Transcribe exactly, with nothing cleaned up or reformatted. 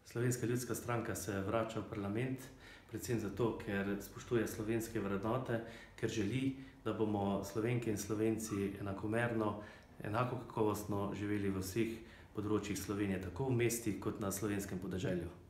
Slovenska ljudska stranka se vrača v parlament, predvsem zato, ker spoštuje slovenske vrednote, ker želi, da bomo Slovenke in Slovenci enakomerno, enako kakovostno živeli v vseh področjih Slovenije, tako v mestih kot na slovenskem podeželju.